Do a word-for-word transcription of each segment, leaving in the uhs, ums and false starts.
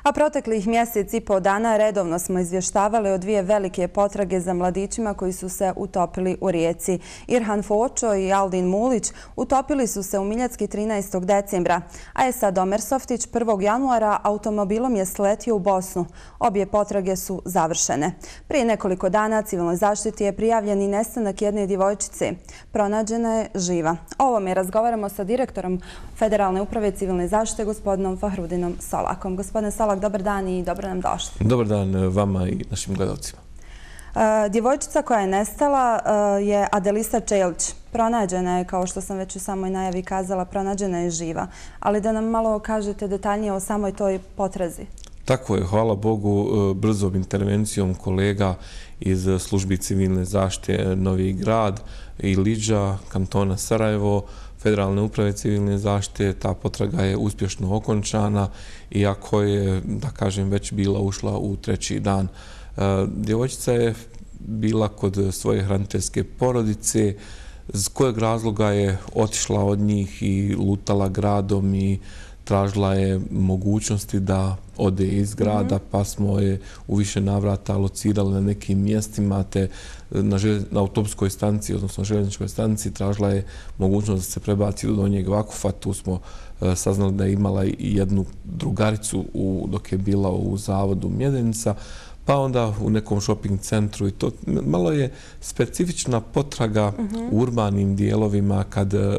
A proteklih mjesec i po dana redovno smo izvještavali o dvije velike potrage za mladićima koji su se utopili u rijeci. Irhan Fočo i Aldin Mulić utopili su se u Miljacki trinaestog decembra, a Esad Omersoftić prvog januara automobilom je sletio u Bosnu. Obje potrage su završene. Prije nekoliko dana civilnoj zaštiti je prijavljen i nestanak jedne djevojčice. Pronađena je živa. O ovome razgovaramo sa direktorom Federalne uprave civilne zaštite, gospodinom Fahrudinom Solakom. Gospodine Solak, dobar dan i dobro nam došli. Dobar dan vama i našim gledalcima. Djevojčica koja je nestala je Adelisa Čelić. Pronađena je, kao što sam već u samoj najavi kazala, pronađena je živa. Ali da nam malo kažete detaljnije o samoj toj potrazi. Tako je, hvala Bogu, brzom intervencijom kolega iz službi civilne zaštite Novi Grad i Liđa, kantona Sarajevo, Federalne uprave civilne zaštite, ta potraga je uspješno okončana, iako je, da kažem, već bila ušla u treći dan. Djevojčica je bila kod svoje hraniteljske porodice, z kojeg razloga je otišla od njih i lutala gradom i tražila je mogućnosti da ode iz grada, pa smo je u više navrata locirali na nekim mjestima, te na, na autobuskoj stanici, odnosno željezničkoj stanici, tražila je mogućnost da se prebaci do Donjeg Vakufa. Tu smo e, saznali da je imala i jednu drugaricu u, dok je bila u zavodu Mjedenica, pa onda u nekom shopping centru i to malo je specifična potraga uh-huh. u urbanim dijelovima kad uh,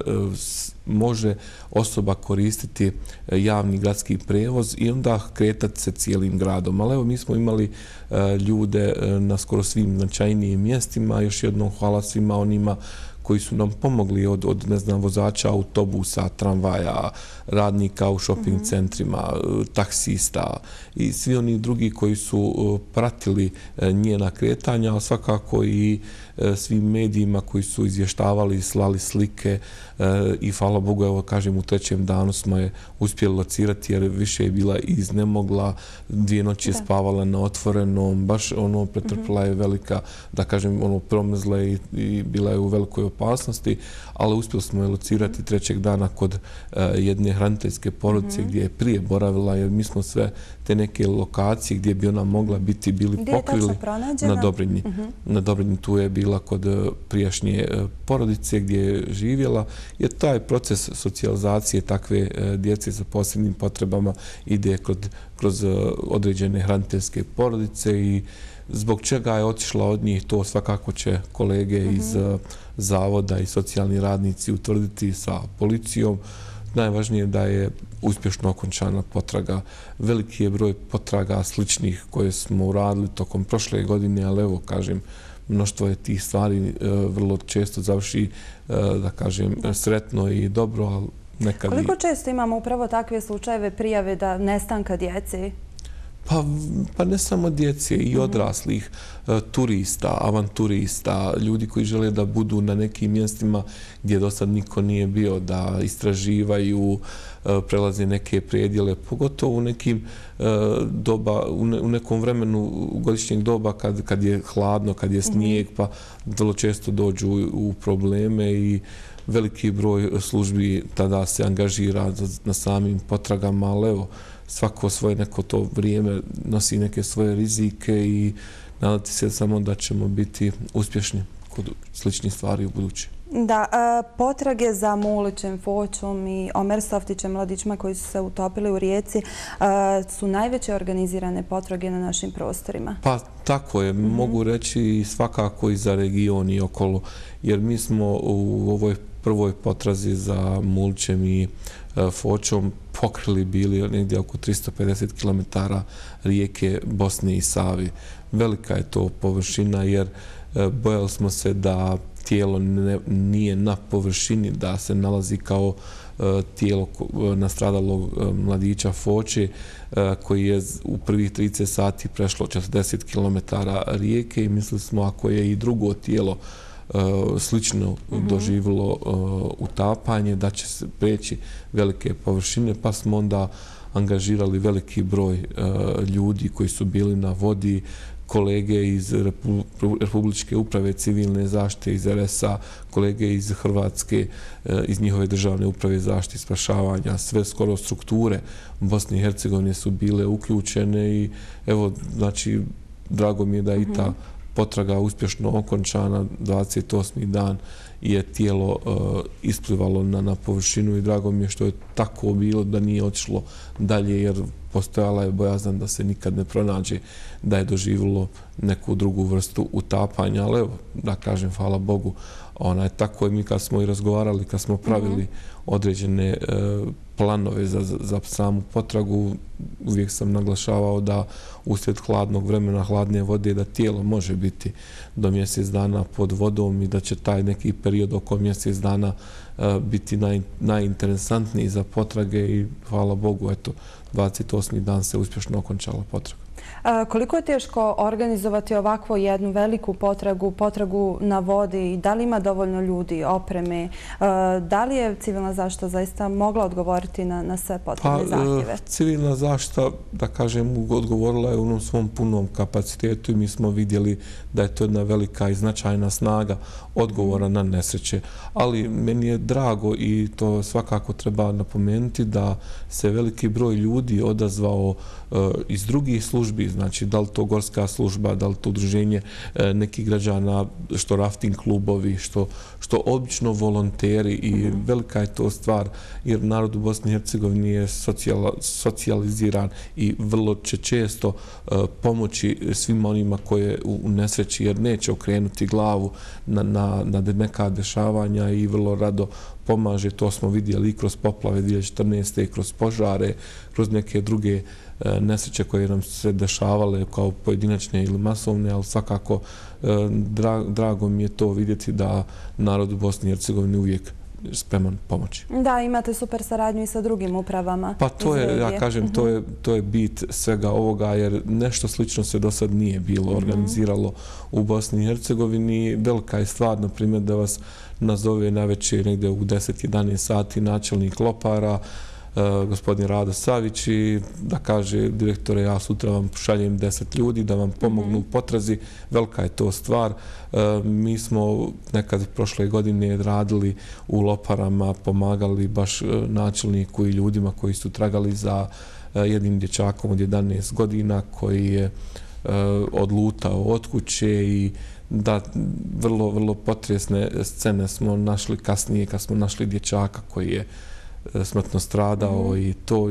može osoba koristiti javni gradski prevoz i onda kretati se cijelim gradom. Ali evo, mi smo imali uh, ljude uh, na skoro svim značajnijim mjestima. Još jednom hvala svima onima koji su nam pomogli od, od ne znam, vozača autobusa, tramvaja, radnika u shopping mm-hmm. centrima, taksista i svi oni drugi koji su pratili njena kretanja, ali svakako i svim medijima koji su izvještavali, slali slike i hvala Bogu, evo kažem, u trećem danu smo je uspjeli locirati jer više je bila iznemogla, dvije noći je spavala na otvorenom, baš ono pretrpila je velika, da kažem, ono promrzla i, i bila je u velikoj opasnosti, ali uspjeli smo je locirati trećeg dana kod uh, jedne hraniteljske porodice mm-hmm. gdje je prije boravila, jer mi smo sve te neke lokacije gdje bi ona mogla biti bili gdje pokrili na Dobrinji. Mm-hmm. Na Dobrinji tu je bila kod prijašnje porodice gdje je živjela, jer taj proces socijalizacije takve djece sa posebnim potrebama ide kroz, kroz određene hraniteljske porodice i zbog čega je otišla od njih, to svakako će kolege mm-hmm. iz zavoda i socijalni radnici utvrditi sa policijom. Najvažnije je da je uspješno okončana potraga. Veliki je broj potraga sličnih koje smo uradili tokom prošle godine, ali evo, kažem, mnoštvo je tih stvari vrlo često završi, da kažem, sretno i dobro, ali nekad... Koliko često imamo upravo takve slučajeve prijave da nestanka djece? Pa, pa ne samo djece i odraslih, turista, avanturista, ljudi koji žele da budu na nekim mjestima gdje do sad niko nije bio, da istraživaju, prelaze neke predjele, pogotovo u nekim doba, u nekom vremenu godišnjeg doba kad, kad je hladno, kad je snijeg, pa vrlo često dođu u probleme i veliki broj službi tada se angažira na samim potragama, ali evo, svako svoje neko to vrijeme nosi neke svoje rizike i nadati se samo da ćemo biti uspješni kod sličnih stvari u budući. Da, potrage za Mulićem, Fočom i Omersoftićem, mladićima koji su se utopili u rijeci, su najveće organizirane potrage na našim prostorima. Pa tako je, mm-hmm. mogu reći svakako i za region i okolo, jer mi smo u ovoj prvoj potrazi za Mulićem i Fočom pokrili bili negdje oko tristo pedeset kilometara rijeke Bosne i Savi. Velika je to površina jer bojali smo se da tijelo ne, nije na površini, da se nalazi kao uh, tijelo nastradalog uh, mladića Foče uh, koji je u prvih trideset sati prešlo četrdeset kilometara rijeke i mislili smo ako je i drugo tijelo uh, slično mm-hmm. doživjelo uh, utapanje, da će se preći velike površine, pa smo onda angažirali veliki broj uh, ljudi koji su bili na vodi, kolege iz Republičke uprave civilne zaštite, iz er es a, kolege iz Hrvatske, iz njihove državne uprave zaštite i spašavanja, sve skoro strukture Bosne i Hercegovine su bile uključene i evo, znači, drago mi je da i ta potraga uspješno okončana. dvadeset osmi dan je tijelo isplivalo na površinu i drago mi je što je tako bilo, da nije otišlo dalje, jer postojala je bojazan da se nikad ne pronađe, da je doživjelo neku drugu vrstu utapanja, ali evo, da kažem, hvala Bogu, tako je mi kad smo i razgovarali, kad smo pravili određene planove za samu potragu, uvijek sam naglašavao da uslijed hladnog vremena, hladne vode, da tijelo može biti do mjesec dana pod vodom i da će taj neki period oko mjesec dana biti najinteresantniji za potrage i hvala Bogu, eto, dvadeset osmi dan se uspješno okončala potraga. Koliko je teško organizovati ovakvu jednu veliku potragu, potragu na vodi? Da li ima dovoljno ljudi, opreme? Da li je civilna zaštita zaista mogla odgovoriti na sve potrebne zahtjeve? Civilna zaštita, da kažem, odgovorila je u onom svom punom kapacitetu i mi smo vidjeli da je to jedna velika i značajna snaga odgovora na nesreće. Ali meni je drago i to svakako treba napomenuti da se veliki broj ljudi odazvao iz drugih službi, znači da li to gorska služba, da li to udruženje nekih građana, što rafting klubovi, što obično volonteri i velika je to stvar jer narod u Bosni i Hercegovini je socijaliziran i vrlo će često pomoći svim onima koje u nesreći jer neće okrenuti glavu na neka dešavanja i vrlo rado pomaže. To smo vidjeli i kroz poplave dvije hiljade četrnaeste. kroz požare, kroz neke druge nesreće koje nam se dešavale kao pojedinačne ili masovne, ali svakako drago mi je to vidjeti da narod u Bosni i Hercegovini uvijek spreman pomoći. Da, imate super saradnju i sa drugim upravama. Pa to je, ja kažem, to je bit svega ovoga, jer nešto slično se do sad nije bilo organiziralo u Bosni i Hercegovini. Velika je stvar, na primjer, da vas nazove na večer negdje u deset jedanaest sati načelnik Lopara, gospodin Rado Savić, i da kaže direktore, ja sutra vam šaljem deset ljudi da vam pomognu u potrazi. Velika je to stvar. Mi smo nekad prošle godine radili u Loparama, pomagali baš načelniku i ljudima koji su tragali za jednim dječakom od jedanaest godina koji je odlutao od kuće i da vrlo, vrlo potresne scene smo našli kasnije kad smo našli dječaka koji je smrtno stradao i to.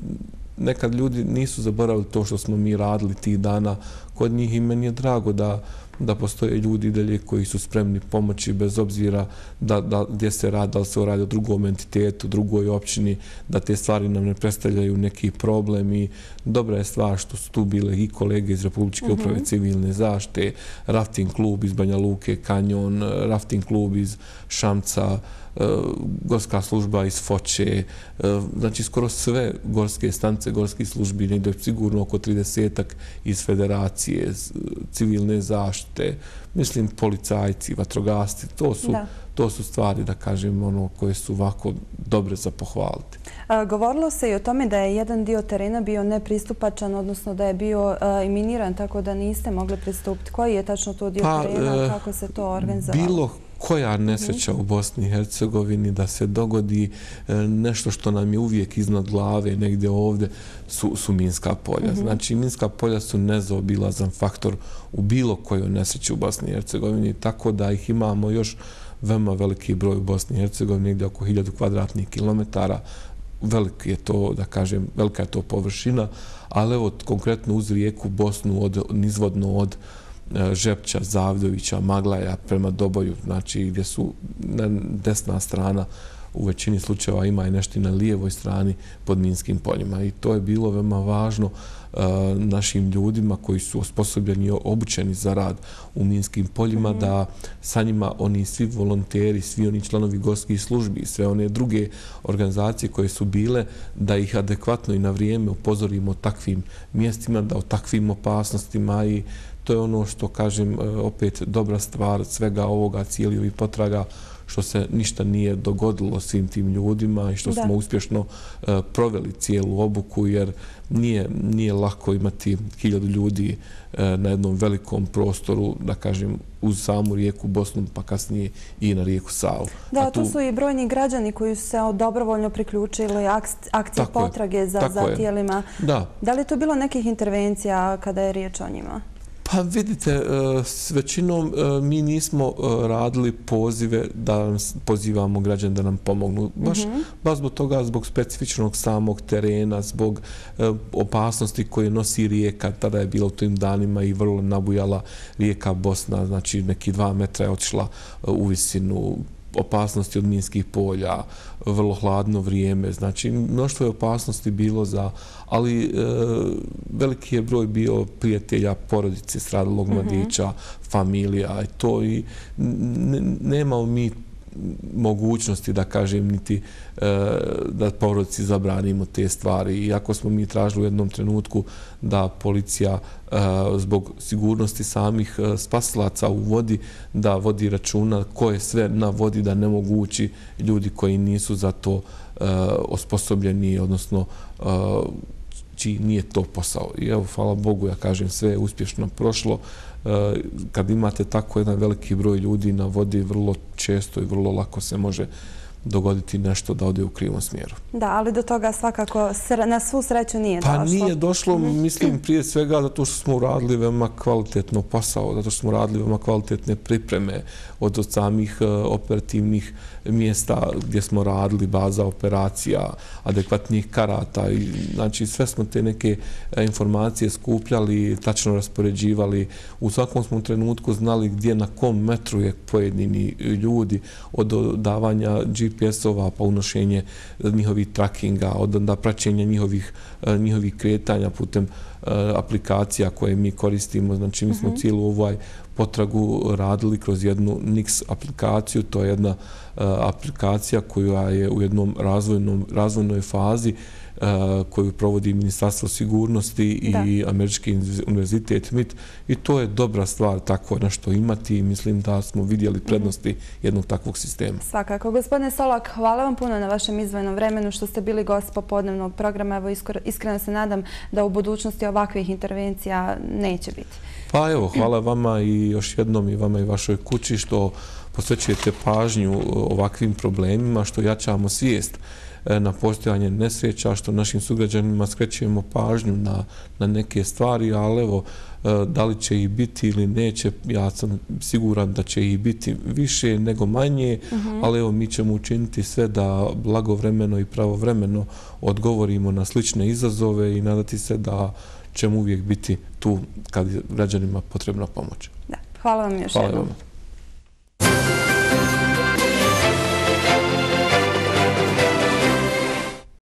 Nekad ljudi nisu zaboravili to što smo mi radili tih dana kod njih i meni je drago da postoje ljudi dalje koji su spremni pomoći bez obzira gdje se radi, da li se radi o drugom entitetu, drugoj općini, da te stvari nam ne predstavljaju neki problem i dobra je stvar što su tu bile i kolege iz Republičke uprave civilne zaštite, rafting klub iz Banja Luke, Kanjon, rafting klub iz Šamca, gorska služba iz Foče, znači skoro sve gorske stanice, gorskih službi, negdje sigurno oko tridesetak iz federacije, civilne zaštite, mislim policajci, vatrogasci, to su stvari, da kažem, ono koje su ovako dobre za pohvaliti. Govorilo se i o tome da je jedan dio terena bio nepristupačan, odnosno da je bio i miniran, tako da niste mogli pristupiti. Koji je tačno to dio terena, kako se to organizovalo? Bilo koja nesreća u Bosni i Hercegovini da se dogodi nešto što nam je uvijek iznad glave, negdje ovdje, su minska polja. Znači, minska polja su nezaobilazan faktor u bilo kojoj nesreći u Bosni i Hercegovini, tako da ih imamo još veoma veliki broj u Bosni i Hercegovini, negdje oko hiljadu kvadratnih kilometara. Veliki je to, da kažem, velika je to površina, ali evo, konkretno uz rijeku Bosnu, nizvodno od Žepća, Zavdovića, Maglaja prema Doboju, znači gdje su desna strana u većini slučajeva ima i nešto na lijevoj strani pod minskim poljima. I to je bilo veoma važno našim ljudima koji su osposobljeni i obučeni za rad u minskim poljima, da sa njima oni svi volonteri, svi oni članovi gorskih službi i sve one druge organizacije koje su bile, da ih adekvatno i na vrijeme upozorimo o takvim mjestima, da o takvim opasnostima i to je ono što, kažem, opet dobra stvar svega ovoga, cijeli ovih potraga, što se ništa nije dogodilo svim tim ljudima i što Da. smo uspješno e, proveli cijelu obuku, jer nije, nije lako imati hiljadu ljudi e, na jednom velikom prostoru, da kažem, uz samu rijeku Bosnu, pa kasnije i na rijeku Savu. Da, A tu su i brojni građani koji su se dobrovoljno priključili akciji potrage za, za tijelima. Da. Da li je to bilo nekih intervencija kada je riječ o njima? Pa vidite, s većinom mi nismo radili pozive da pozivamo građane da nam pomognu. Baš, baš zbog toga, zbog specifičnog samog terena, zbog opasnosti koje nosi rijeka. Tada je bila u tim danima i vrlo nabujala rijeka Bosna, znači neki dva metra je otišla u visinu, opasnosti od minskih polja, vrlo hladno vrijeme, znači mnoštvo je opasnosti bilo za, ali e, veliki je broj bio prijatelja, porodice, stradalog mladića, familija i to i nemamo mi mogućnosti, da kažem, niti e, da porodici zabranimo te stvari. Iako smo mi tražili u jednom trenutku da policija e, zbog sigurnosti samih e, spasilaca u vodi, da vodi računa ko je sve na vodi, da ne mogući ljudi koji nisu za to e, osposobljeni, odnosno e, čiji nije to posao. I evo, hvala Bogu, ja kažem, sve je uspješno prošlo. Kad imate tako jedan veliki broj ljudi na vodi, vrlo često i vrlo lako se može dogoditi nešto da ode u krivom smjeru. Da, ali do toga svakako na svu sreću nije došlo. Pa nije došlo, mislim, prije svega zato što smo uradili veoma kvalitetno posao, zato što smo uradili veoma kvalitetne pripreme od samih operativnih mjesta gdje smo radili, baza operacija, adekvatnih karata. Znači, sve smo te neke informacije skupljali, tačno raspoređivali. U svakom smo trenutku znali gdje na kom metru je pojedini ljudi, od davanja G P S-ova pa unošenje njihovih trackinga, od onda praćenja njihovih, njihovih kretanja putem aplikacija koje mi koristimo. Znači, mi smo cijelu ovaj potragu radili kroz jednu N I X aplikaciju. To je jedna aplikacija koja je u jednom razvojnom, razvojnoj fazi koju provodi Ministarstvo sigurnosti i Američki univerzitet M I T. I to je dobra stvar tako nešto imati i mislim da smo vidjeli prednosti jednog takvog sistema. Svakako. Gospodine Solak, hvala vam puno na vašem izdvojenom vremenu što ste bili gost popodnevnog programa. Evo, iskreno se nadam da u budućnosti ovakvih intervencija neće biti. Pa evo, hvala vama i još jednom i vama i vašoj kući što posvećujete pažnju ovakvim problemima, što jačamo svijest na postojanje nesreća, što našim sugrađanima skrećujemo pažnju na, na neke stvari, ali evo, da li će ih biti ili neće, ja sam siguran da će ih biti više nego manje, uh-huh. ali evo, mi ćemo učiniti sve da blagovremeno i pravovremeno odgovorimo na slične izazove i nadati se da ćemo uvijek biti tu kad je građanima potrebna pomoć. Da, hvala vam još hvala jednom. Vam.